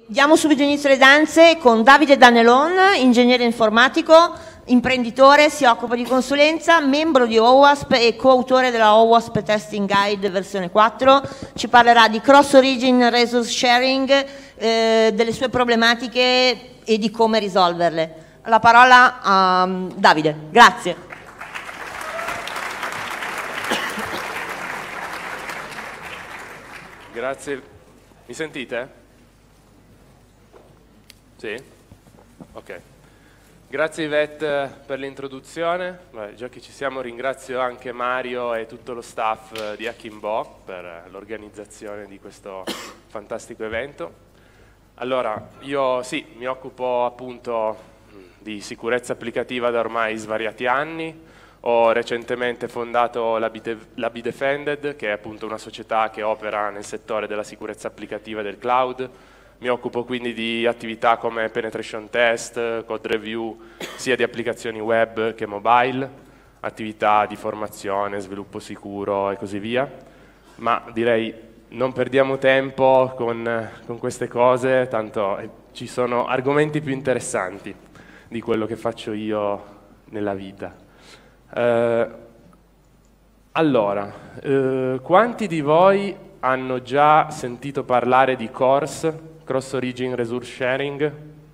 Diamo subito inizio alle danze con Davide Danelon, ingegnere informatico, imprenditore, si occupa di consulenza, membro di OWASP e coautore della OWASP Testing Guide versione 4. Ci parlerà di Cross Origin Resource Sharing, delle sue problematiche e di come risolverle. La parola a Davide, grazie. Grazie. Mi sentite? Sì? Ok. Grazie Yvette per l'introduzione. Già che ci siamo, ringrazio anche Mario e tutto lo staff di Akimbo per l'organizzazione di questo fantastico evento. Allora, io sì, mi occupo appunto di sicurezza applicativa da ormai svariati anni. Ho recentemente fondato la Be Defended, che è appunto una società che opera nel settore della sicurezza applicativa del cloud. Mi occupo quindi di attività come penetration test, code review, sia di applicazioni web che mobile, attività di formazione, sviluppo sicuro e così via. Ma direi non perdiamo tempo con queste cose, tanto ci sono argomenti più interessanti di quello che faccio io nella vita. Allora, quanti di voi hanno già sentito parlare di CORS? Cross Origin Resource Sharing?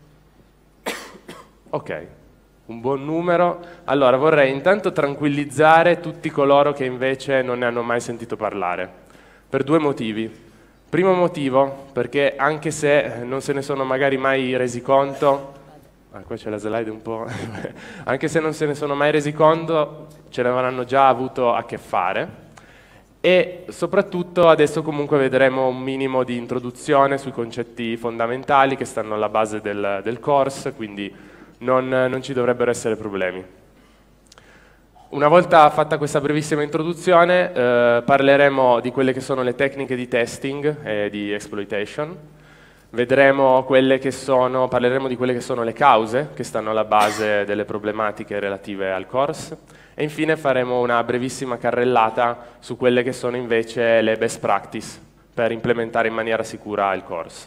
Ok, un buon numero. Allora vorrei intanto tranquillizzare tutti coloro che invece non ne hanno mai sentito parlare, per due motivi. Primo motivo, perché anche se non se ne sono magari mai resi conto, qua c'è la slide un po', anche se non se ne sono mai resi conto, ce ne avranno già avuto a che fare. E soprattutto adesso comunque vedremo un minimo di introduzione sui concetti fondamentali che stanno alla base del course, quindi non ci dovrebbero essere problemi. Una volta fatta questa brevissima introduzione parleremo di quelle che sono le tecniche di testing e di exploitation, parleremo di quelle che sono le cause che stanno alla base delle problematiche relative al course. E infine faremo una brevissima carrellata su quelle che sono invece le best practice per implementare in maniera sicura il course.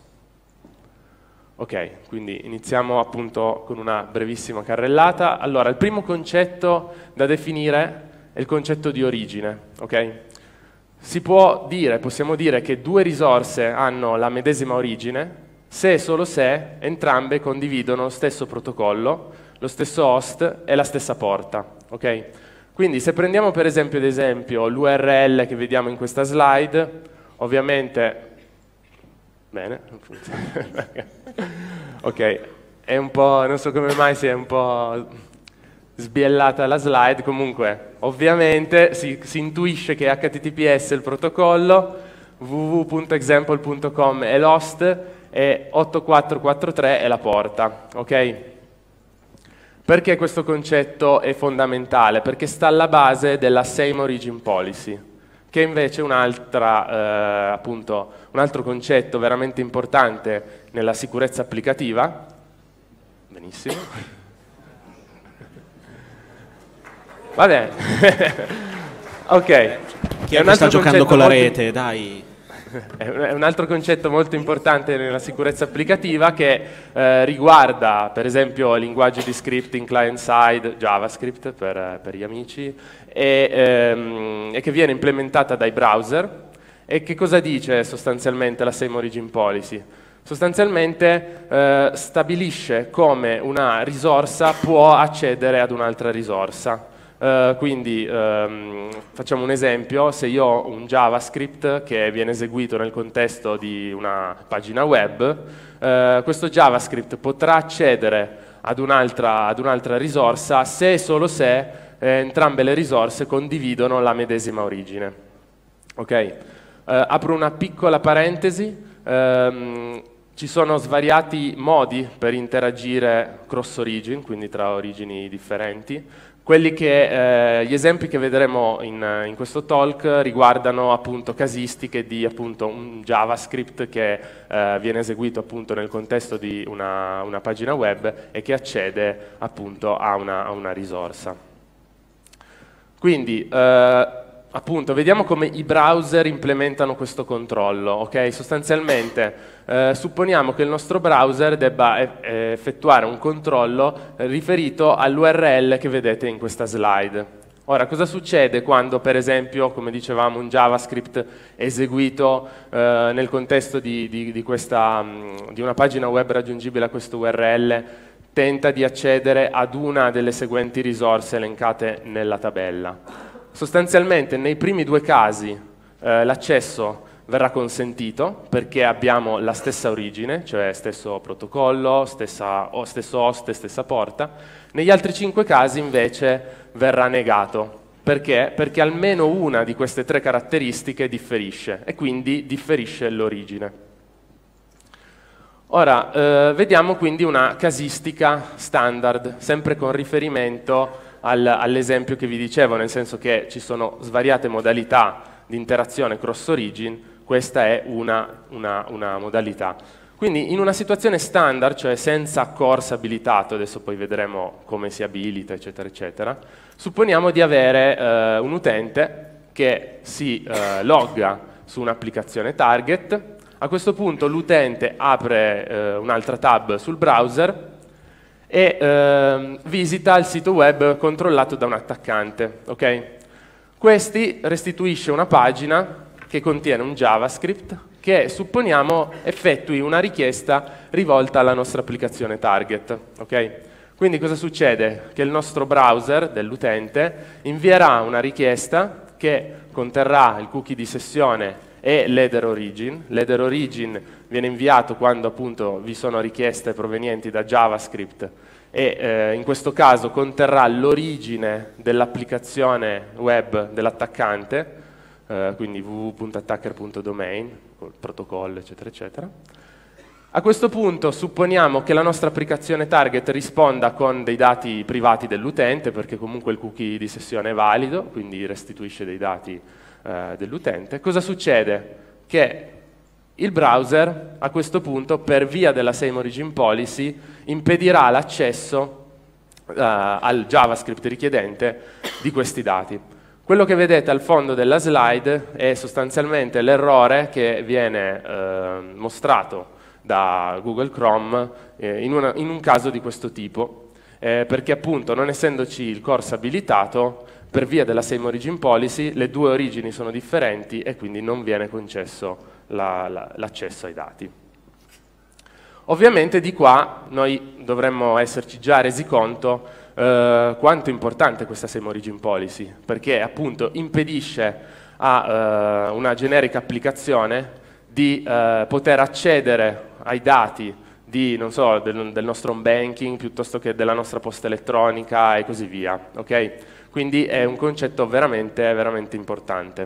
Ok, quindi iniziamo appunto con una brevissima carrellata. Allora, il primo concetto da definire è il concetto di origine. Okay? Possiamo dire che due risorse hanno la medesima origine se e solo se entrambe condividono lo stesso protocollo, lo stesso host e la stessa porta. Okay? Quindi se prendiamo per esempio ad esempio l'URL che vediamo in questa slide, ovviamente, bene, non funziona. Ok, è un po', non so come mai si è un po' sbiellata la slide, comunque ovviamente si intuisce che HTTPS è il protocollo, www.example.com è l'host e 8443 è la porta, ok? Perché questo concetto è fondamentale? Perché sta alla base della Same Origin Policy, che è invece un altro concetto veramente importante nella sicurezza applicativa. Benissimo. Vabbè. Ok. Chi è che sta giocando con la rete? Dai. È un altro concetto molto importante nella sicurezza applicativa che riguarda per esempio linguaggi di scripting client-side, JavaScript per gli amici, e che viene implementata dai browser. E che cosa dice sostanzialmente la Same Origin Policy? Sostanzialmente stabilisce come una risorsa può accedere ad un'altra risorsa. Quindi facciamo un esempio: se io ho un JavaScript che viene eseguito nel contesto di una pagina web, questo JavaScript potrà accedere ad un'altra risorsa se e solo se entrambe le risorse condividono la medesima origine. Ok? Apro una piccola parentesi. Ci sono svariati modi per interagire cross origin, quindi tra origini differenti. Gli esempi che vedremo in questo talk riguardano appunto casistiche di appunto un JavaScript che viene eseguito appunto nel contesto di una pagina web e che accede appunto a una risorsa. Quindi appunto, vediamo come i browser implementano questo controllo, ok? Sostanzialmente supponiamo che il nostro browser debba effettuare un controllo riferito all'URL che vedete in questa slide. Ora, cosa succede quando, per esempio, come dicevamo, un JavaScript eseguito nel contesto di una pagina web raggiungibile a questo URL tenta di accedere ad una delle seguenti risorse elencate nella tabella? Sostanzialmente, nei primi due casi l'accesso verrà consentito perché abbiamo la stessa origine, cioè stesso protocollo, stesso host e stessa porta. Negli altri 5 casi invece verrà negato. Perché? Perché almeno una di queste 3 caratteristiche differisce e quindi differisce l'origine. Ora, vediamo quindi una casistica standard, sempre con riferimento all'esempio che vi dicevo, nel senso che ci sono svariate modalità di interazione cross-origin, questa è una modalità. Quindi in una situazione standard, cioè senza CORS abilitato, adesso poi vedremo come si abilita, eccetera, eccetera, supponiamo di avere un utente che si logga su un'applicazione target. A questo punto l'utente apre un'altra tab sul browser e visita il sito web controllato da un attaccante. Okay? Questi restituisce una pagina che contiene un JavaScript che supponiamo effettui una richiesta rivolta alla nostra applicazione target. Okay? Quindi cosa succede? Che il nostro browser dell'utente invierà una richiesta che conterrà il cookie di sessione e l'header origin. L'header origin viene inviato quando appunto vi sono richieste provenienti da JavaScript e in questo caso conterrà l'origine dell'applicazione web dell'attaccante, quindi www.attacker.domain, col protocollo, eccetera, eccetera. A questo punto supponiamo che la nostra applicazione target risponda con dei dati privati dell'utente, perché comunque il cookie di sessione è valido, quindi restituisce dei dati dell'utente. Cosa succede? Che il browser a questo punto, per via della Same Origin Policy, impedirà l'accesso al JavaScript richiedente di questi dati. Quello che vedete al fondo della slide è sostanzialmente l'errore che viene mostrato da Google Chrome in un caso di questo tipo, perché appunto non essendoci il CORS abilitato, per via della Same Origin Policy le due origini sono differenti e quindi non viene concesso l'accesso ai dati. Ovviamente di qua noi dovremmo esserci già resi conto quanto è importante questa Same Origin Policy, perché appunto impedisce a una generica applicazione di poter accedere ai dati di, non so, del nostro home banking piuttosto che della nostra posta elettronica e così via. Okay? Quindi è un concetto veramente, veramente importante.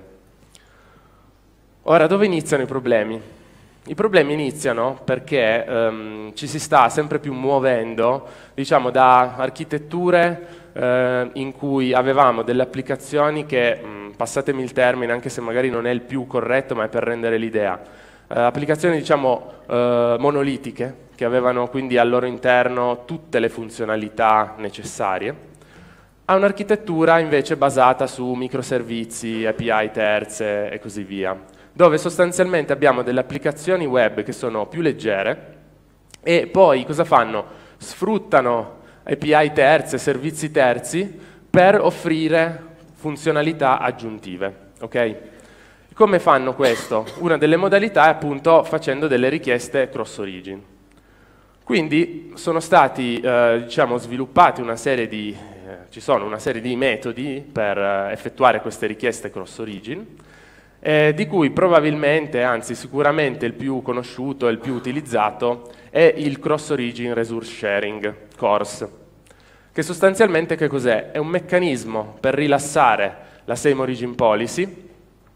Ora, dove iniziano i problemi? I problemi iniziano perché ci si sta sempre più muovendo, diciamo, da architetture in cui avevamo delle applicazioni che, passatemi il termine, anche se magari non è il più corretto, ma è per rendere l'idea, applicazioni, diciamo, monolitiche, che avevano quindi al loro interno tutte le funzionalità necessarie, a un'architettura invece basata su microservizi, API terze e così via, dove sostanzialmente abbiamo delle applicazioni web che sono più leggere e poi cosa fanno? Sfruttano API terze, servizi terzi per offrire funzionalità aggiuntive. Okay? Come fanno questo? Una delle modalità è appunto facendo delle richieste cross-origin. Quindi sono stati diciamo, sviluppati una serie di ci sono una serie di metodi per effettuare queste richieste cross-origin, di cui probabilmente, anzi sicuramente il più conosciuto e il più utilizzato è il Cross-Origin Resource Sharing, CORS, che sostanzialmente che cos'è? È un meccanismo per rilassare la Same Origin Policy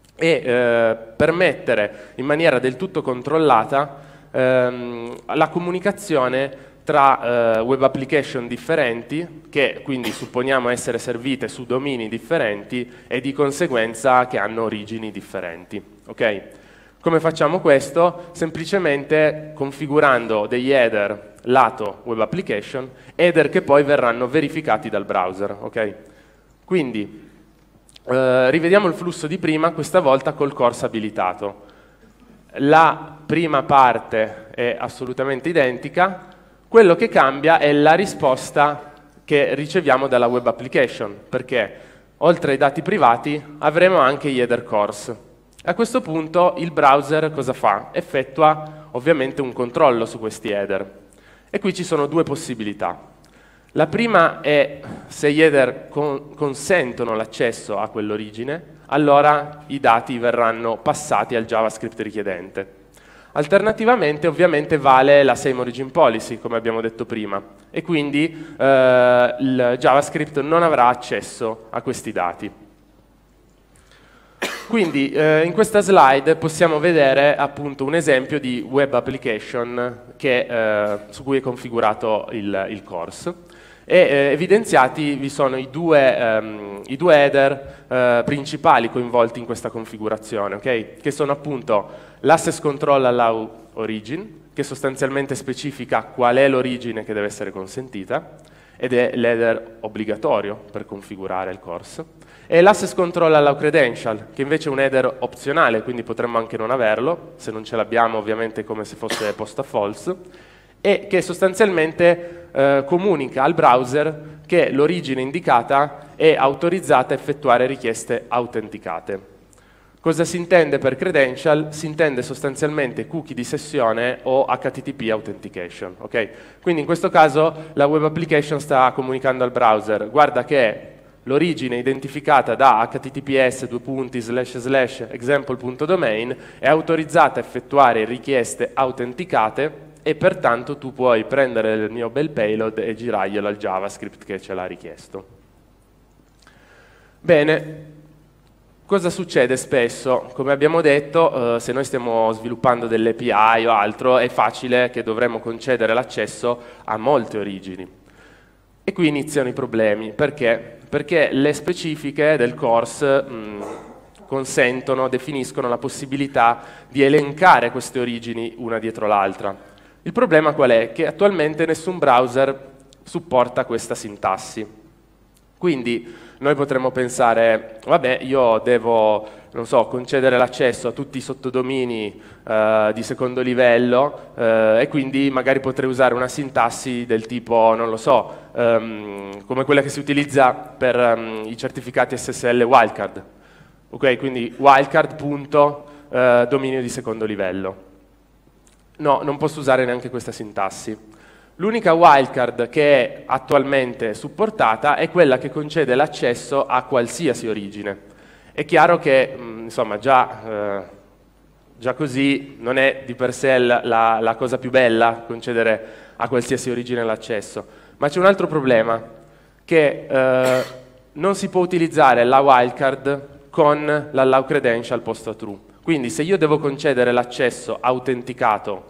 e permettere in maniera del tutto controllata la comunicazione tra web application differenti, che quindi supponiamo essere servite su domini differenti e di conseguenza che hanno origini differenti. Okay? Come facciamo questo? Semplicemente configurando degli header lato web application, header che poi verranno verificati dal browser. Okay? Quindi rivediamo il flusso di prima, questa volta col course abilitato. La prima parte è assolutamente identica, quello che cambia è la risposta che riceviamo dalla web application, perché oltre ai dati privati avremo anche gli header course. A questo punto il browser cosa fa? Effettua ovviamente un controllo su questi header. E qui ci sono due possibilità. La prima è se gli header consentono l'accesso a quell'origine, allora i dati verranno passati al JavaScript richiedente. Alternativamente ovviamente vale la same origin policy, come abbiamo detto prima, e quindi il JavaScript non avrà accesso a questi dati. Quindi in questa slide possiamo vedere appunto un esempio di web application su cui è configurato il course. E evidenziati vi sono i due header principali coinvolti in questa configurazione, okay? Che sono appunto l'access control allow origin, che sostanzialmente specifica qual è l'origine che deve essere consentita, ed è l'header obbligatorio per configurare il course, e l'access control allow credential, che invece è un header opzionale, quindi potremmo anche non averlo, se non ce l'abbiamo ovviamente è come se fosse posta false, e che sostanzialmente comunica al browser che l'origine indicata è autorizzata a effettuare richieste autenticate. Cosa si intende per credential? Si intende sostanzialmente cookie di sessione o HTTP authentication. Okay? Quindi in questo caso la web application sta comunicando al browser: guarda che l'origine identificata da https://example.domain è autorizzata a effettuare richieste autenticate, e pertanto tu puoi prendere il mio bel payload e girarglielo al JavaScript che ce l'ha richiesto. Bene, cosa succede spesso? Come abbiamo detto, se noi stiamo sviluppando delle API o altro, è facile che dovremmo concedere l'accesso a molte origini. E qui iniziano i problemi. Perché? Perché le specifiche del course consentono, definiscono la possibilità di elencare queste origini una dietro l'altra. Il problema qual è? Che attualmente nessun browser supporta questa sintassi. Quindi noi potremmo pensare, vabbè, io devo, non so, concedere l'accesso a tutti i sottodomini di secondo livello e quindi magari potrei usare una sintassi del tipo, non lo so, come quella che si utilizza per i certificati SSL wildcard. Ok, quindi wildcard.dominio di secondo livello. No, non posso usare neanche questa sintassi. L'unica wildcard che è attualmente supportata è quella che concede l'accesso a qualsiasi origine. È chiaro che, insomma, già così non è di per sé la cosa più bella concedere a qualsiasi origine l'accesso. Ma c'è un altro problema, che non si può utilizzare la wildcard con l'allow credential posto a true. Quindi se io devo concedere l'accesso autenticato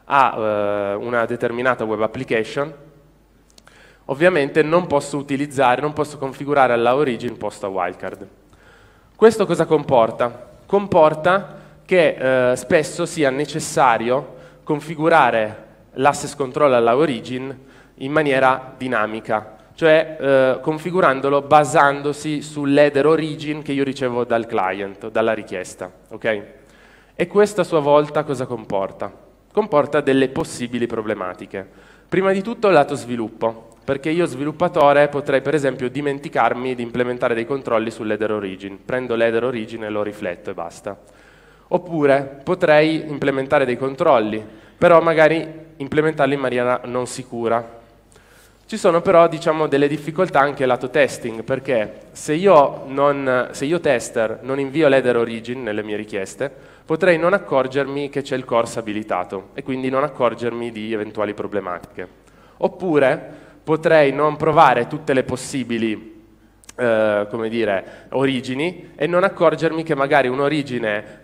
a una determinata web application, ovviamente non posso configurare alla origin posto a wildcard. Questo cosa comporta? Comporta che spesso sia necessario configurare l'access control alla origin in maniera dinamica, cioè configurandolo basandosi sull'header origin che io ricevo dal client, dalla richiesta. Okay? E questo a sua volta cosa comporta? Comporta delle possibili problematiche. Prima di tutto il lato sviluppo, perché io sviluppatore potrei per esempio dimenticarmi di implementare dei controlli sull'header origin. Prendo l'header origin e lo rifletto e basta. Oppure potrei implementare dei controlli, però magari implementarli in maniera non sicura. Ci sono però, diciamo, delle difficoltà anche lato testing, perché se io tester non invio l'header origin nelle mie richieste, potrei non accorgermi che c'è il course abilitato e quindi non accorgermi di eventuali problematiche. Oppure potrei non provare tutte le possibili come dire, origini e non accorgermi che magari un'origine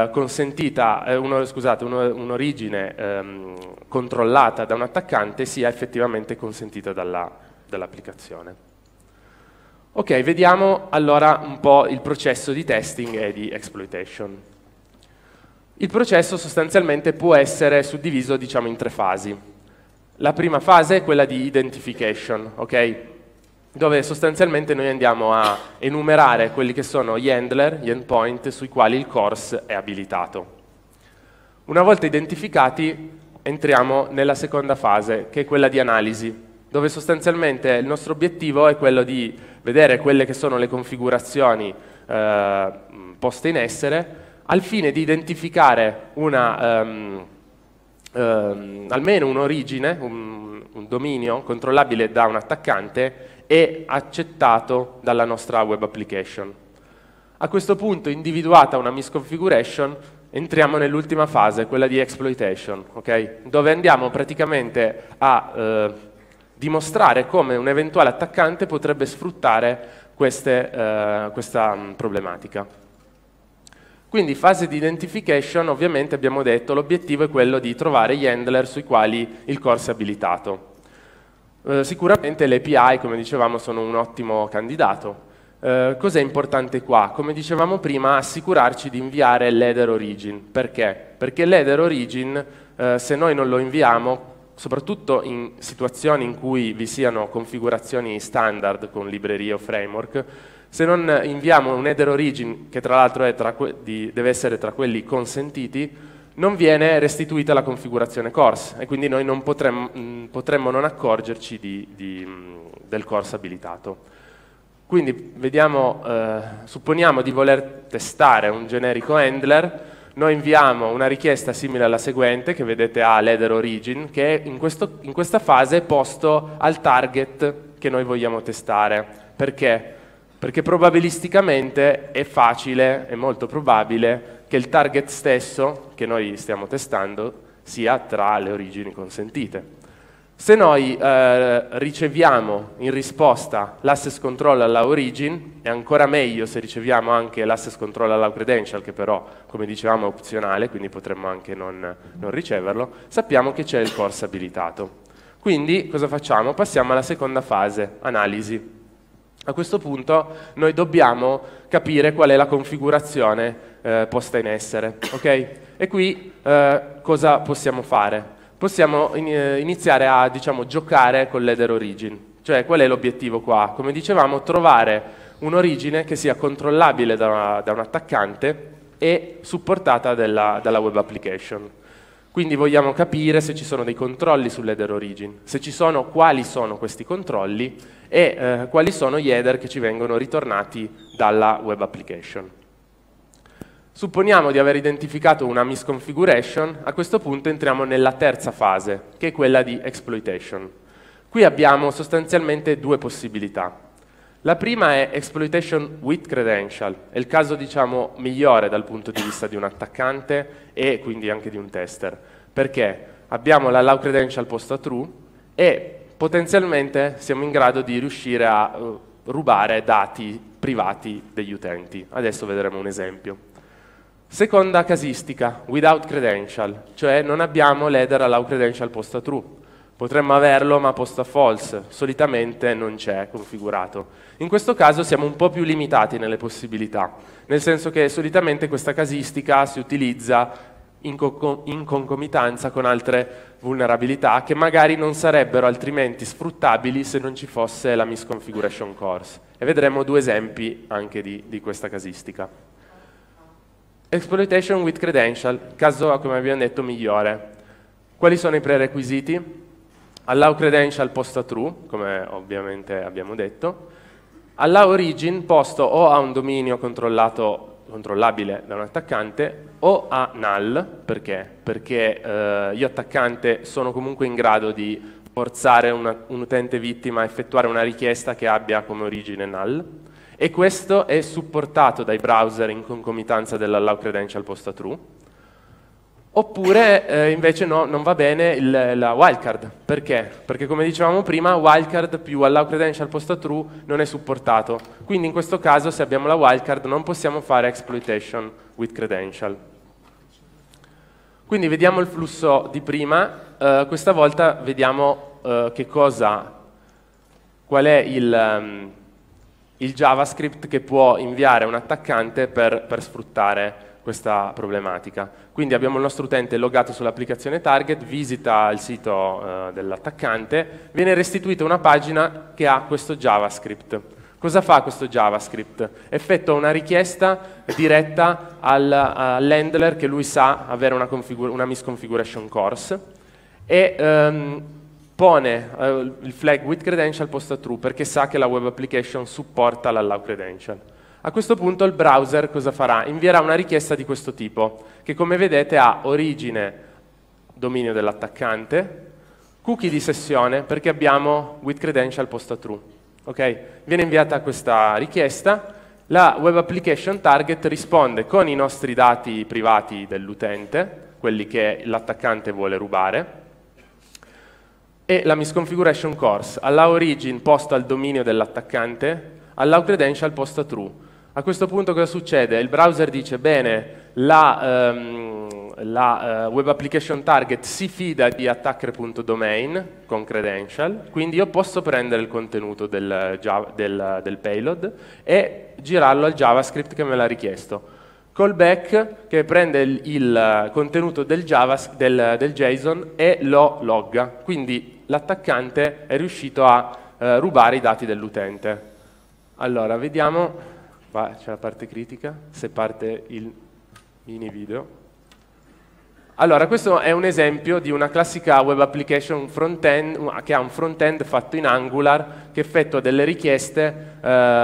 un'origine controllata da un attaccante sia effettivamente consentita dall'applicazione. Ok, vediamo allora un po' il processo di testing e di exploitation. Il processo sostanzialmente può essere suddiviso, diciamo, in tre fasi. La prima fase è quella di identification, ok? dove sostanzialmente noi andiamo a enumerare quelli che sono gli handler, gli endpoint sui quali il course è abilitato. Una volta identificati entriamo nella seconda fase, che è quella di analisi, dove sostanzialmente il nostro obiettivo è quello di vedere quelle che sono le configurazioni poste in essere, al fine di identificare almeno un'origine, un dominio controllabile da un attaccante e accettato dalla nostra web application. A questo punto, individuata una misconfiguration, entriamo nell'ultima fase, quella di exploitation, okay? Dove andiamo praticamente a dimostrare come un eventuale attaccante potrebbe sfruttare questa problematica. Quindi fase di identification, ovviamente abbiamo detto, l'obiettivo è quello di trovare gli handler sui quali il course è abilitato. Sicuramente le API, come dicevamo, sono un ottimo candidato. Cos'è importante qua? Come dicevamo prima, assicurarci di inviare l'header origin. Perché? Perché l'header origin, se noi non lo inviamo, soprattutto in situazioni in cui vi siano configurazioni standard con librerie o framework, se non inviamo un header origin, che tra l'altro deve essere tra quelli consentiti, non viene restituita la configurazione course e quindi noi non potremmo non accorgerci del course abilitato. Quindi supponiamo di voler testare un generico handler, noi inviamo una richiesta simile alla seguente, che vedete ha l'header origin, che in questa fase è posto al target che noi vogliamo testare. Perché? Perché probabilisticamente è facile, è molto probabile, che il target stesso che noi stiamo testando sia tra le origini consentite. Se noi riceviamo in risposta l'access control alla origin, è ancora meglio se riceviamo anche l'access control alla credential, che però, come dicevamo, è opzionale, quindi potremmo anche non riceverlo, sappiamo che c'è il course abilitato. Quindi cosa facciamo? Passiamo alla seconda fase, analisi. A questo punto noi dobbiamo capire qual è la configurazione posta in essere, ok? E qui cosa possiamo fare? Possiamo iniziare a, giocare con l'header origin. Cioè, qual è l'obiettivo qua? Come dicevamo, trovare un'origine che sia controllabile da un attaccante e supportata dalla web application. Quindi vogliamo capire se ci sono dei controlli sull'header origin, se ci sono, quali sono questi controlli e quali sono gli header che ci vengono ritornati dalla web application. Supponiamo di aver identificato una misconfiguration, a questo punto entriamo nella terza fase, che è quella di exploitation. Qui abbiamo sostanzialmente due possibilità. La prima è exploitation with credential, è il caso migliore dal punto di vista di un attaccante e quindi anche di un tester. Perché? Abbiamo l'allow credential posta true e potenzialmente siamo in grado di riuscire a rubare dati privati degli utenti. Adesso vedremo un esempio. Seconda casistica, without credential, cioè non abbiamo l'header allow credential posta true. Potremmo averlo ma posta false, solitamente non c'è configurato. In questo caso siamo un po' più limitati nelle possibilità, nel senso che solitamente questa casistica si utilizza in concomitanza con altre vulnerabilità che magari non sarebbero altrimenti sfruttabili se non ci fosse la misconfiguration course. E vedremo due esempi anche di questa casistica. Exploitation with credential, caso come abbiamo detto migliore. Quali sono i prerequisiti? Allow credential posta true, come ovviamente abbiamo detto. Allow origin posto o a un dominio controllabile da un attaccante o a null. Perché? Perché io attaccante sono comunque in grado di forzare un utente vittima a effettuare una richiesta che abbia come origine null. E questo è supportato dai browser in concomitanza dell'allow credential posta true. Oppure invece no, non va bene la wildcard. Perché? Perché come dicevamo prima, wildcard più allow credential posta true non è supportato. Quindi in questo caso, se abbiamo la wildcard, non possiamo fare exploitation with credential. Quindi vediamo il flusso di prima. Questa volta vediamo qual è il JavaScript che può inviare un attaccante per sfruttare questa problematica. Quindi abbiamo il nostro utente loggato sull'applicazione target, visita il sito dell'attaccante, viene restituita una pagina che ha questo JavaScript. Cosa fa questo JavaScript? Effettua una richiesta diretta all'handler che lui sa avere una misconfiguration course e pone il flag with credential posto a true perché sa che la web application supporta l'allow credential. A questo punto il browser cosa farà? Invierà una richiesta di questo tipo, che come vedete ha origine, dominio dell'attaccante, cookie di sessione, perché abbiamo with credential posto a true. Okay? Viene inviata questa richiesta, la web application target risponde con i nostri dati privati dell'utente, quelli che l'attaccante vuole rubare, e la misconfiguration course, allow origin posto al dominio dell'attaccante, allow credential posto a true. A questo punto cosa succede? Il browser dice, bene, la web application target si fida di attacker.domain con credential, quindi io posso prendere il contenuto del payload e girarlo al JavaScript che me l'ha richiesto. Callback che prende il contenuto del JSON e lo logga, quindi l'attaccante è riuscito a rubare i dati dell'utente. Allora, vediamo... Qua c'è la parte critica, se parte il mini video. Allora, questo è un esempio di una classica web application front-end che ha un front-end fatto in Angular che effettua delle richieste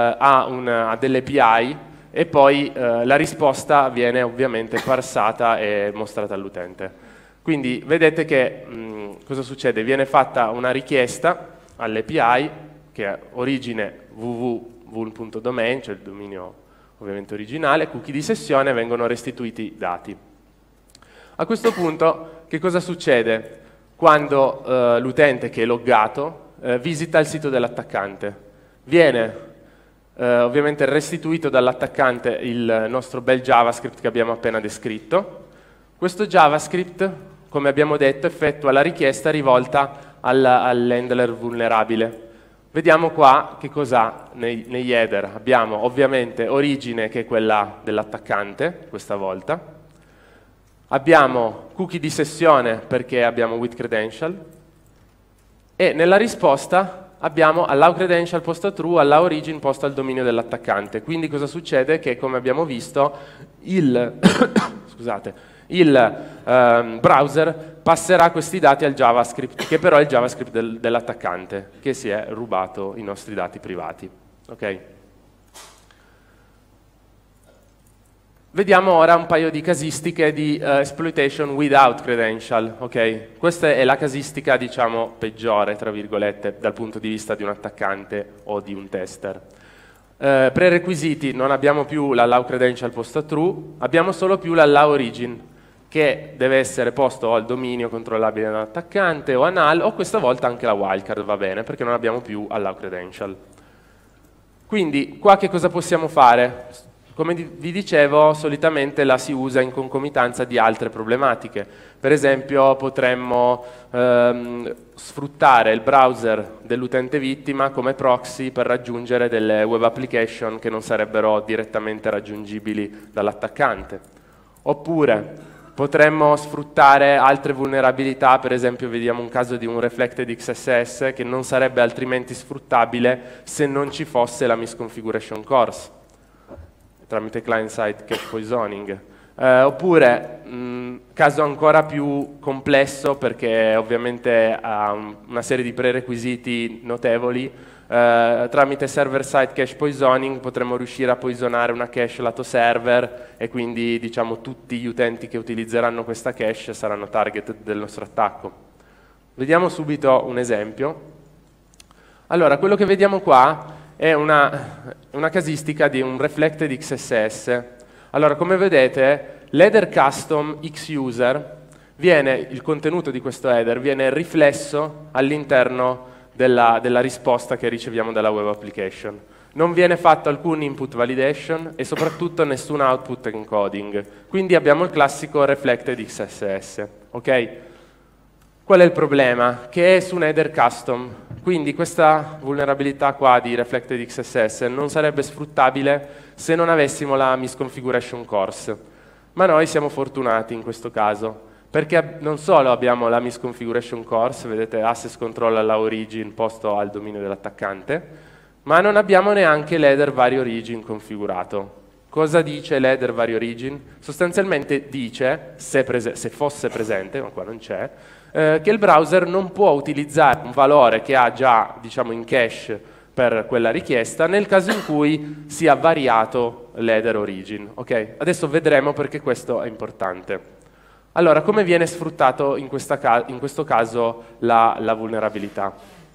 a delle API e poi la risposta viene ovviamente parsata e mostrata all'utente. Quindi vedete che cosa succede? Viene fatta una richiesta all'API che ha origine www.domain, cioè il dominio ovviamente originale, cookie di sessione, vengono restituiti i dati. A questo punto che cosa succede quando l'utente che è loggato visita il sito dell'attaccante? Viene ovviamente restituito dall'attaccante il nostro bel JavaScript che abbiamo appena descritto. Questo JavaScript, come abbiamo detto, effettua la richiesta rivolta all'handler vulnerabile. Vediamo qua che cosa negli header. Abbiamo ovviamente origine che è quella dell'attaccante, questa volta. Abbiamo cookie di sessione perché abbiamo with credential. E nella risposta abbiamo allow credential posto a true, allow origin posto al dominio dell'attaccante. Quindi cosa succede? Che come abbiamo visto il browser passerà questi dati al JavaScript, che però è il JavaScript dell'attaccante, che si è rubato i nostri dati privati. Okay? Vediamo ora un paio di casistiche di exploitation without credential. Okay? Questa è la casistica, diciamo, peggiore, tra virgolette, dal punto di vista di un attaccante o di un tester. Prerequisiti, non abbiamo più l'allow credential posto a true, abbiamo solo più l'allow origin, che deve essere posto al dominio controllabile dall'attaccante o a null, o questa volta anche la wildcard va bene, perché non abbiamo più allow credential. Quindi, qua che cosa possiamo fare? Come vi dicevo, solitamente la si usa in concomitanza di altre problematiche. Per esempio, potremmo sfruttare il browser dell'utente vittima come proxy per raggiungere delle web application che non sarebbero direttamente raggiungibili dall'attaccante. Oppure potremmo sfruttare altre vulnerabilità, per esempio vediamo un caso di un reflected XSS che non sarebbe altrimenti sfruttabile se non ci fosse la misconfiguration course tramite client-side cache poisoning. Oppure, caso ancora più complesso perché ovviamente ha una serie di prerequisiti notevoli, tramite server-side cache poisoning potremmo riuscire a poisonare una cache lato server e quindi diciamo tutti gli utenti che utilizzeranno questa cache saranno target del nostro attacco. Vediamo subito un esempio. Allora, quello che vediamo qua è una casistica di un reflected XSS. Allora, come vedete, l'header custom xuser il contenuto di questo header viene riflesso all'interno della risposta che riceviamo dalla web application. Non viene fatto alcun input validation e soprattutto nessun output encoding. Quindi abbiamo il classico reflected XSS. Ok? Qual è il problema? Che è su un header custom. Quindi questa vulnerabilità qua di reflected XSS non sarebbe sfruttabile se non avessimo la misconfiguration course. Ma noi siamo fortunati in questo caso, perché non solo abbiamo la misconfiguration course, vedete access control alla origin posto al dominio dell'attaccante, ma non abbiamo neanche l'header vario origin configurato. Cosa dice l'header vario origin? Sostanzialmente dice, se fosse presente, ma qua non c'è, che il browser non può utilizzare un valore che ha già, diciamo, in cache per quella richiesta nel caso in cui sia variato l'header origin. Okay? Adesso vedremo perché questo è importante. Allora, come viene sfruttato in questo caso la vulnerabilità?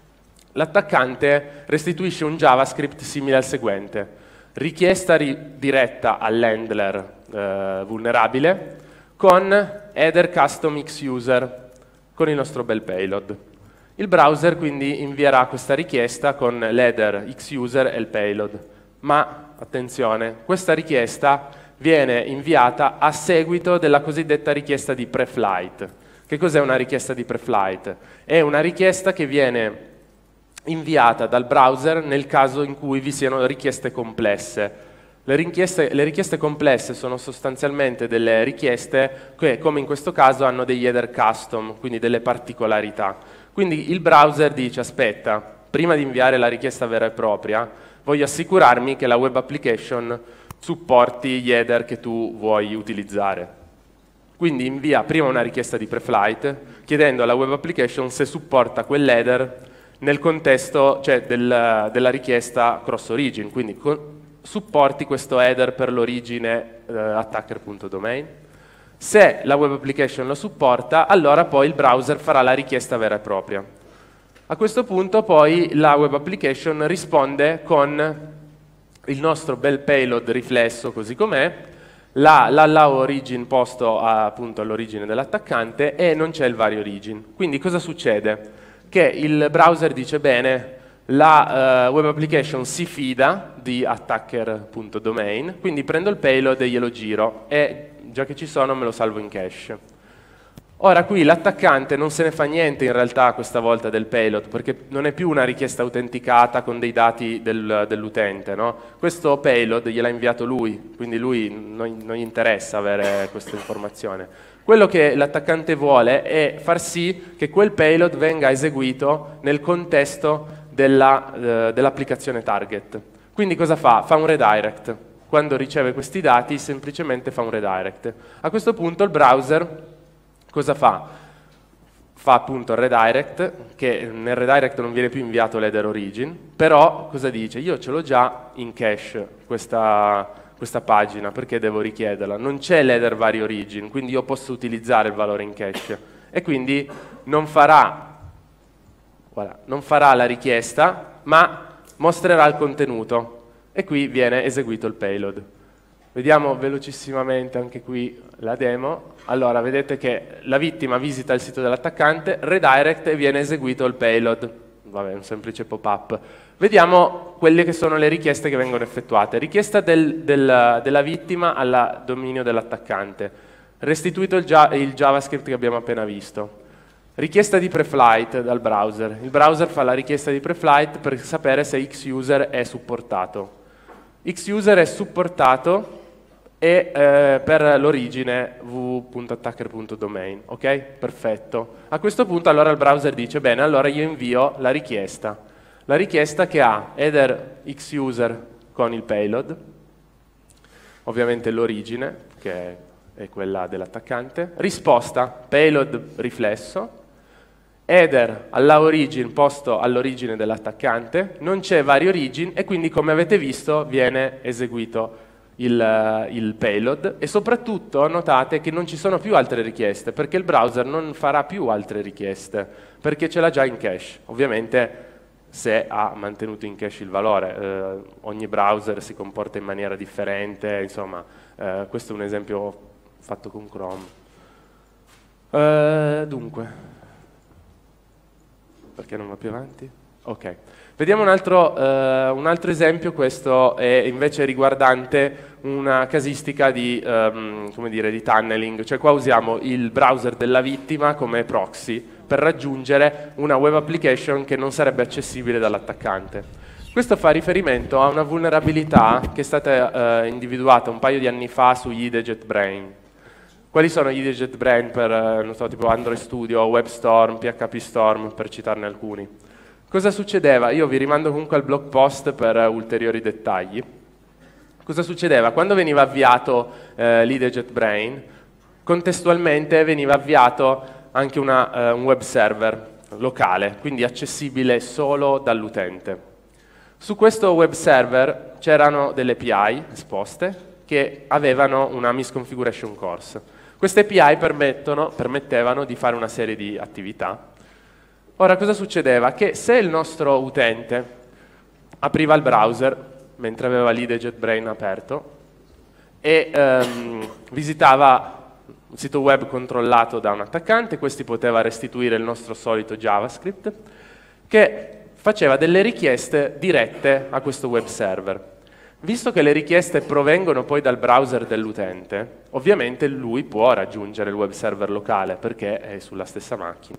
L'attaccante restituisce un JavaScript simile al seguente: richiesta diretta all'handler vulnerabile con header custom xuser con il nostro bel payload. Il browser quindi invierà questa richiesta con l'header xuser e il payload, ma attenzione, questa richiesta viene inviata a seguito della cosiddetta richiesta di preflight. Che cos'è una richiesta di preflight? È una richiesta che viene inviata dal browser nel caso in cui vi siano richieste complesse. Le richieste complesse sono sostanzialmente delle richieste che, come in questo caso, hanno degli header custom, quindi delle particolarità. Quindi il browser dice: aspetta, prima di inviare la richiesta vera e propria, voglio assicurarmi che la web application supporti gli header che tu vuoi utilizzare. Quindi invia prima una richiesta di preflight, chiedendo alla web application se supporta quell'header nel contesto, cioè della richiesta cross origin, quindi supporti questo header per l'origine attacker.domain. Se la web application lo supporta, allora poi il browser farà la richiesta vera e propria. A questo punto poi la web application risponde con il nostro bel payload riflesso così com'è, l'allow origin posto appunto all'origine dell'attaccante e non c'è il vario origin. Quindi cosa succede? Che il browser dice: bene, la web application si fida di attacker.domain, quindi prendo il payload e glielo giro e già che ci sono me lo salvo in cache. Ora qui l'attaccante non se ne fa niente in realtà questa volta del payload, perché non è più una richiesta autenticata con dei dati dell'utente, no? Questo payload gliel'ha inviato lui, quindi lui non gli interessa avere questa informazione. Quello che l'attaccante vuole è far sì che quel payload venga eseguito nel contesto dell'applicazione target. Quindi cosa fa? Fa un redirect. Quando riceve questi dati semplicemente fa un redirect. A questo punto il browser cosa fa? Fa appunto il redirect, che nel redirect non viene più inviato l'header origin, però cosa dice? Io ce l'ho già in cache questa pagina, perché devo richiederla? Non c'è l'header vario origin, quindi io posso utilizzare il valore in cache e quindi non farà la richiesta, ma mostrerà il contenuto e qui viene eseguito il payload. Vediamo velocissimamente anche qui la demo. Allora, vedete che la vittima visita il sito dell'attaccante, redirect e viene eseguito il payload. Vabbè, un semplice pop-up. Vediamo quelle che sono le richieste che vengono effettuate. Richiesta della vittima al dominio dell'attaccante. Restituito il JavaScript che abbiamo appena visto. Richiesta di preflight dal browser. Il browser fa la richiesta di preflight per sapere se xuser è supportato. Xuser è supportato e per l'origine www.attacker.domain, ok? Perfetto. A questo punto allora il browser dice: bene, allora io invio la richiesta che ha header xuser con il payload, ovviamente l'origine che è quella dell'attaccante, risposta payload riflesso, header alla origin posto all'origine dell'attaccante, non c'è vario origin e quindi, come avete visto, viene eseguito il payload e soprattutto notate che non ci sono più altre richieste, perché il browser non farà più altre richieste perché ce l'ha già in cache. Ovviamente se ha mantenuto in cache il valore, ogni browser si comporta in maniera differente, insomma questo è un esempio fatto con Chrome. Dunque, perché non va più avanti? Ok. Vediamo un altro esempio. Questo è invece riguardante una casistica di tunneling, cioè qua usiamo il browser della vittima come proxy per raggiungere una web application che non sarebbe accessibile dall'attaccante. Questo fa riferimento a una vulnerabilità che è stata individuata un paio di anni fa su IDE JetBrains. Quali sono gli IDE JetBrains per, non so, tipo Android Studio, WebStorm, PHP Storm, per citarne alcuni? Cosa succedeva? Io vi rimando comunque al blog post per ulteriori dettagli. Cosa succedeva? Quando veniva avviato l'IDE JetBrains, contestualmente veniva avviato anche un web server locale, quindi accessibile solo dall'utente. Su questo web server c'erano delle API esposte che avevano una misconfiguration course. Queste API permettevano di fare una serie di attività. Ora, cosa succedeva? Che se il nostro utente apriva il browser mentre aveva l'IDE JetBrains aperto e visitava un sito web controllato da un attaccante, questi poteva restituire il nostro solito JavaScript, che faceva delle richieste dirette a questo web server. Visto che le richieste provengono poi dal browser dell'utente, ovviamente lui può raggiungere il web server locale perché è sulla stessa macchina.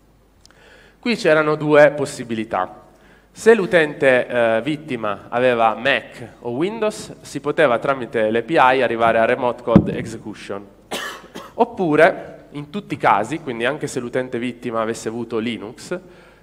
Qui c'erano due possibilità. Se l'utente vittima aveva Mac o Windows, si poteva tramite l'API arrivare a Remote Code Execution. Oppure, in tutti i casi, quindi anche se l'utente vittima avesse avuto Linux,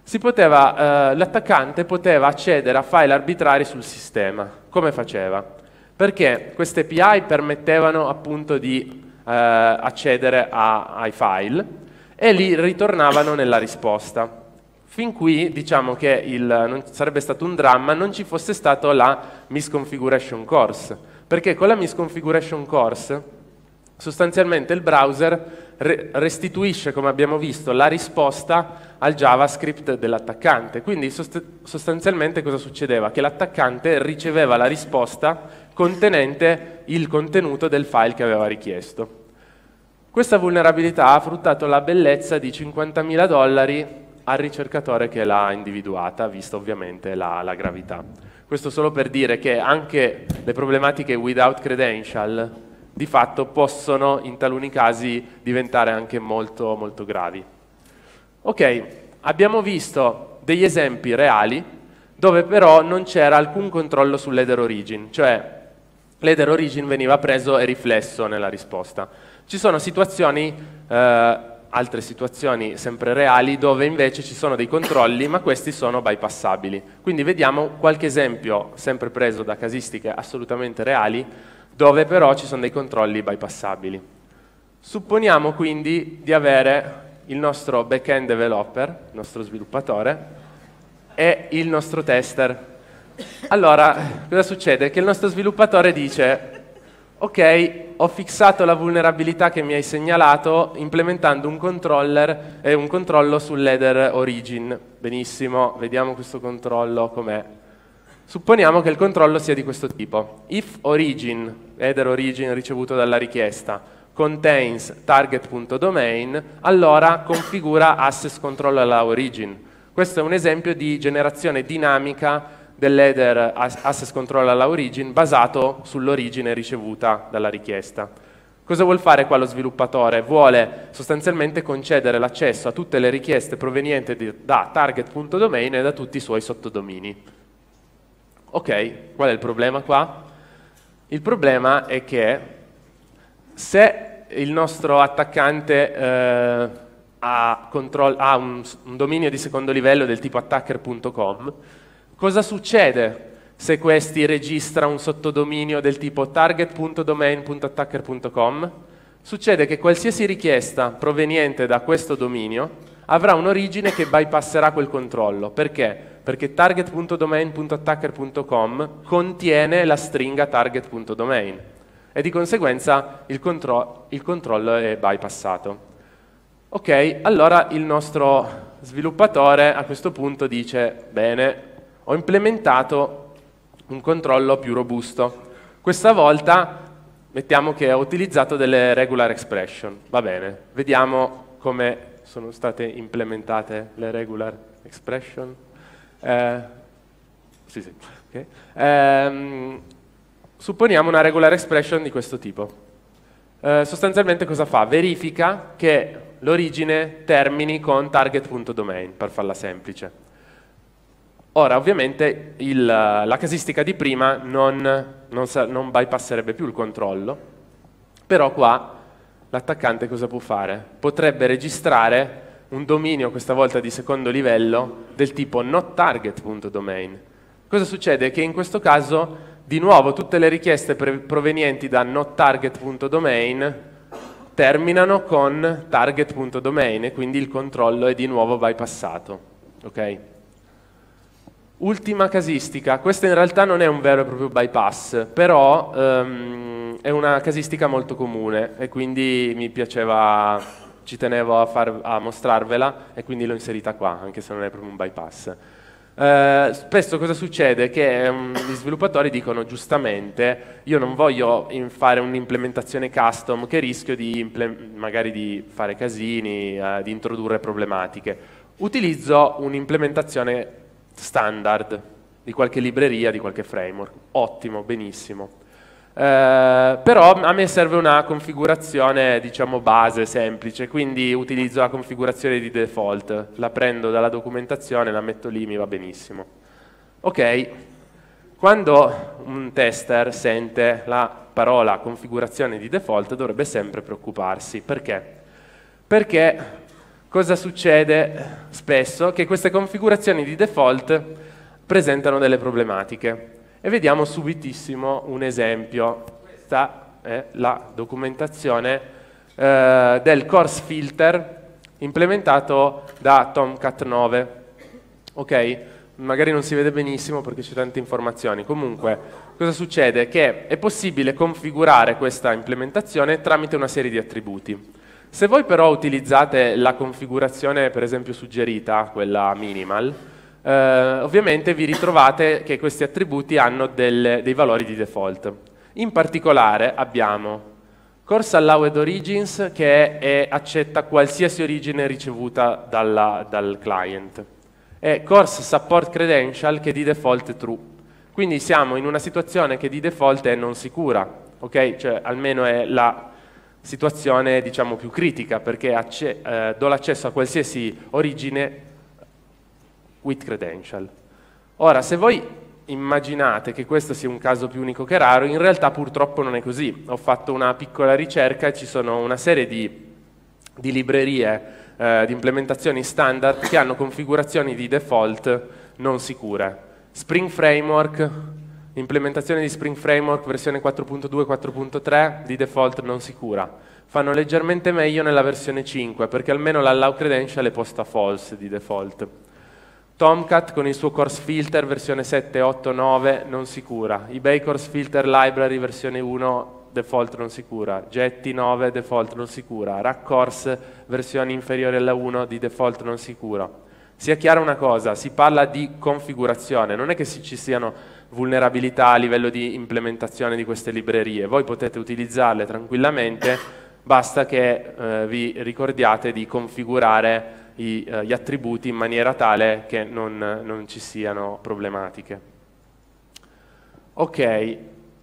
l'attaccante poteva accedere a file arbitrari sul sistema. Come faceva? Perché queste API permettevano appunto di accedere ai file e li ritornavano nella risposta. Fin qui diciamo che non sarebbe stato un dramma non ci fosse stata la misconfiguration course, perché con la misconfiguration course sostanzialmente il browser restituisce, come abbiamo visto, la risposta al JavaScript dell'attaccante. Quindi sostanzialmente cosa succedeva? Che l'attaccante riceveva la risposta contenente il contenuto del file che aveva richiesto. Questa vulnerabilità ha fruttato la bellezza di $50.000 al ricercatore che l'ha individuata, vista ovviamente la gravità. Questo solo per dire che anche le problematiche without credential di fatto possono in taluni casi diventare anche molto, molto gravi. Ok, abbiamo visto degli esempi reali dove però non c'era alcun controllo sull'header origin, cioè l'header origin veniva preso e riflesso nella risposta. Ci sono situazioni, altre situazioni sempre reali, dove invece ci sono dei controlli, ma questi sono bypassabili. Quindi vediamo qualche esempio, sempre preso da casistiche assolutamente reali, dove però ci sono dei controlli bypassabili. Supponiamo quindi di avere il nostro back-end developer, il nostro sviluppatore, e il nostro tester. Allora, cosa succede? Che il nostro sviluppatore dice: ok, ho fissato la vulnerabilità che mi hai segnalato implementando un controller e un controllo sull'header origin. Benissimo, vediamo questo controllo com'è. Supponiamo che il controllo sia di questo tipo. If origin, header origin ricevuto dalla richiesta, contains target.domain, allora configura access control alla origin. Questo è un esempio di generazione dinamica dell'header access control alla origin basato sull'origine ricevuta dalla richiesta. Cosa vuol fare qua lo sviluppatore? Vuole sostanzialmente concedere l'accesso a tutte le richieste provenienti da target.domain e da tutti i suoi sottodomini. Ok, qual è il problema qua? Il problema è che se il nostro attaccante ha un dominio di secondo livello del tipo attacker.com, cosa succede se questi registra un sottodominio del tipo target.domain.attacker.com? Succede che qualsiasi richiesta proveniente da questo dominio avrà un'origine che bypasserà quel controllo. Perché? Perché target.domain.attacker.com contiene la stringa target.domain e di conseguenza il controllo è bypassato. Ok, allora il nostro sviluppatore a questo punto dice: bene, ho implementato un controllo più robusto. Questa volta mettiamo che ho utilizzato delle regular expression. Va bene, vediamo come sono state implementate le regular expression. Sì. Okay. Supponiamo una regular expression di questo tipo. Sostanzialmente cosa fa? Verifica che l'origine termini con target.domain, per farla semplice. Ora, ovviamente, la casistica di prima non bypasserebbe più il controllo, però qua l'attaccante cosa può fare? Potrebbe registrare un dominio, questa volta di secondo livello, del tipo nottarget.domain. Cosa succede? Che in questo caso, di nuovo, tutte le richieste provenienti da nottarget.domain terminano con target.domain e quindi il controllo è di nuovo bypassato. Ok? Ultima casistica, questa in realtà non è un vero e proprio bypass, però è una casistica molto comune e quindi mi piaceva, ci tenevo a mostrarvela e quindi l'ho inserita qua, anche se non è proprio un bypass. Spesso cosa succede? Che gli sviluppatori dicono giustamente io non voglio fare un'implementazione custom che rischio magari di fare casini, di introdurre problematiche. Utilizzo un'implementazione standard di qualche libreria, di qualche framework. Ottimo, benissimo. Però a me serve una configurazione, diciamo, base, semplice, quindi utilizzo la configurazione di default, la prendo dalla documentazione, la metto lì, mi va benissimo. Ok, quando un tester sente la parola configurazione di default dovrebbe sempre preoccuparsi. Perché? Perché cosa succede spesso? Che queste configurazioni di default presentano delle problematiche. E vediamo subitissimo un esempio. Questa è la documentazione del course filter implementato da Tomcat 9. Ok? Magari non si vede benissimo perché c'è tante informazioni. Comunque, cosa succede? Che è possibile configurare questa implementazione tramite una serie di attributi. Se voi però utilizzate la configurazione, per esempio, suggerita, quella minimal, ovviamente vi ritrovate che questi attributi hanno dei valori di default. In particolare abbiamo Course Allowed Origins che accetta qualsiasi origine ricevuta dal client e Course Support Credential che di default è true. Quindi siamo in una situazione che di default è non sicura, ok? Cioè almeno è la situazione, diciamo, più critica, perché do l'accesso a qualsiasi origine with credential. Ora, se voi immaginate che questo sia un caso più unico che raro, in realtà purtroppo non è così. Ho fatto una piccola ricerca e ci sono una serie di librerie, di implementazioni standard che hanno configurazioni di default non sicure. Spring Framework, implementazione di Spring Framework versione 4.2, 4.3 di default non sicura. Fanno leggermente meglio nella versione 5 perché almeno l'allow credential è posta false di default. Tomcat con il suo course filter versione 7, 8, 9 non sicura. eBay course filter library versione 1 default non sicura. Jetty 9 default non sicura. Rack course versione inferiore alla 1 di default non sicura. Sia chiara una cosa, si parla di configurazione, non è che ci siano vulnerabilità a livello di implementazione di queste librerie. Voi potete utilizzarle tranquillamente, basta che vi ricordiate di configurare gli attributi in maniera tale che non ci siano problematiche. Ok,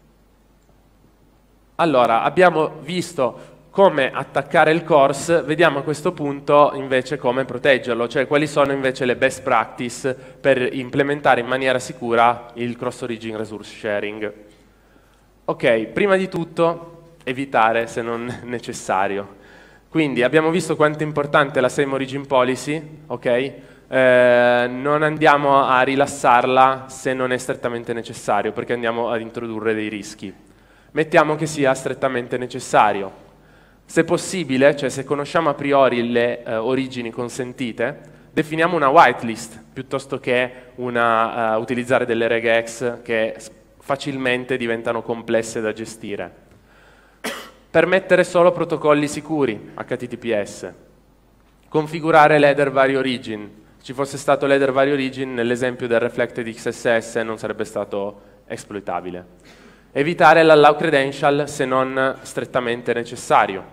allora abbiamo visto come attaccare il course, vediamo a questo punto invece come proteggerlo, cioè quali sono invece le best practice per implementare in maniera sicura il cross-origin resource sharing. Ok, prima di tutto evitare se non necessario. Quindi abbiamo visto quanto è importante la Same Origin Policy, ok? Non andiamo a rilassarla se non è strettamente necessario, perché andiamo ad introdurre dei rischi. Mettiamo che sia strettamente necessario. Se possibile, cioè se conosciamo a priori le origini consentite, definiamo una whitelist piuttosto che utilizzare delle regex che facilmente diventano complesse da gestire. Permettere solo protocolli sicuri, HTTPS. Configurare l'header vari origin. Se ci fosse stato l'header vari origin, nell'esempio del reflected XSS non sarebbe stato esploitabile. Evitare l'allow credential se non strettamente necessario.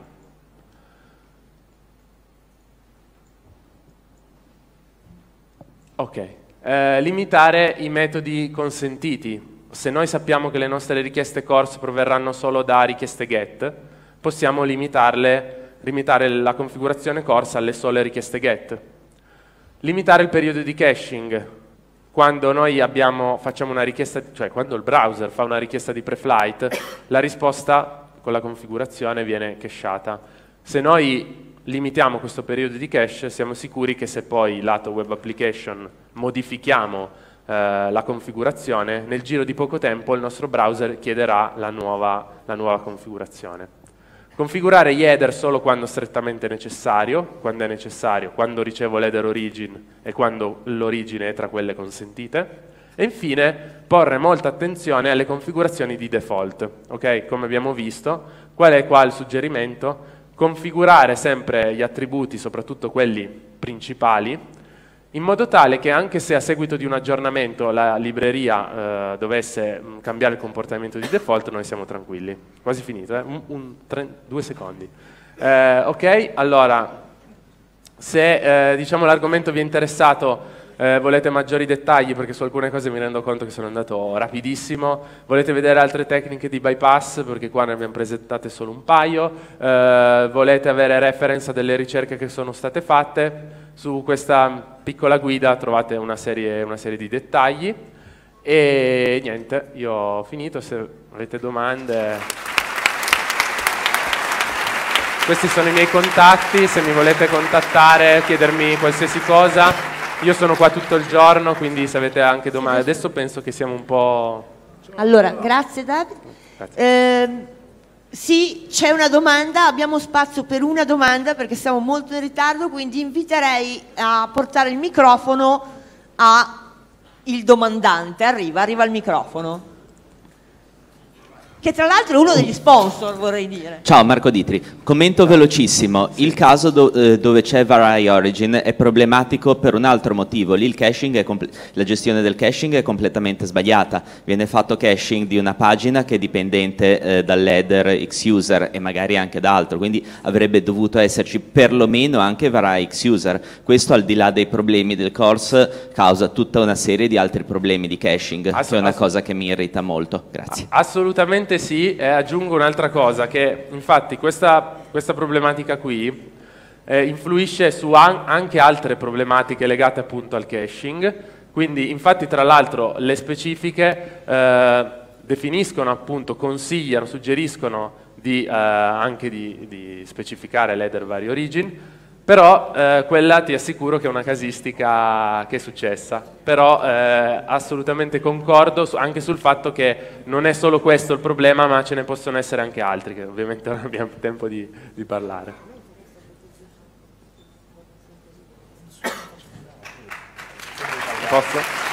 Ok. Limitare i metodi consentiti. Se noi sappiamo che le nostre richieste course proverranno solo da richieste get, possiamo limitare la configurazione course alle sole richieste get. Limitare il periodo di caching. Quando noi facciamo una richiesta, cioè quando il browser fa una richiesta di preflight, la risposta con la configurazione viene cachata Se noi limitiamo questo periodo di cache, siamo sicuri che se poi lato web application modifichiamo la configurazione, nel giro di poco tempo il nostro browser chiederà la nuova configurazione. Configurare gli header solo quando strettamente necessario, quando ricevo l'header origin e quando l'origine è tra quelle consentite. E infine porre molta attenzione alle configurazioni di default. Okay? Come abbiamo visto, qual è qua il suggerimento? Configurare sempre gli attributi, soprattutto quelli principali, in modo tale che anche se a seguito di un aggiornamento la libreria dovesse cambiare il comportamento di default, noi siamo tranquilli. Quasi finito, 2 secondi. Ok, allora, se diciamo l'argomento vi è interessato, volete maggiori dettagli, perché su alcune cose mi rendo conto che sono andato rapidissimo, volete vedere altre tecniche di bypass, perché qua ne abbiamo presentate solo un paio, volete avere reference a delle ricerche che sono state fatte, su questa piccola guida trovate una serie di dettagli. E niente, io ho finito, se avete domande. Questi sono i miei contatti, se mi volete contattare, chiedermi qualsiasi cosa. Io sono qua tutto il giorno, quindi se avete anche domande. Adesso penso che siamo un po'... Allora, grazie Davide. Grazie. Sì, c'è una domanda, abbiamo spazio per una domanda perché siamo molto in ritardo, quindi inviterei a portare il microfono al domandante. Arriva il microfono. Che tra l'altro è uno degli sponsor, vorrei dire. Ciao, Marco Ditri. Commento velocissimo. Il caso dove c'è Varai Origin è problematico per un altro motivo. Lì la gestione del caching è completamente sbagliata. Viene fatto caching di una pagina che è dipendente dall'header XUser e magari anche da altro, quindi avrebbe dovuto esserci perlomeno anche Varai XUser. Questo, al di là dei problemi del course, causa tutta una serie di altri problemi di caching, che è una cosa che mi irrita molto. Grazie. Assolutamente sì, e aggiungo un'altra cosa, che infatti questa problematica qui influisce su anche altre problematiche legate appunto al caching, quindi infatti tra l'altro le specifiche definiscono appunto, consigliano, suggeriscono anche di specificare l'header vari origin, però quella ti assicuro che è una casistica che è successa, però assolutamente concordo anche sul fatto che non è solo questo il problema, ma ce ne possono essere anche altri, che ovviamente non abbiamo tempo di parlare. Posso?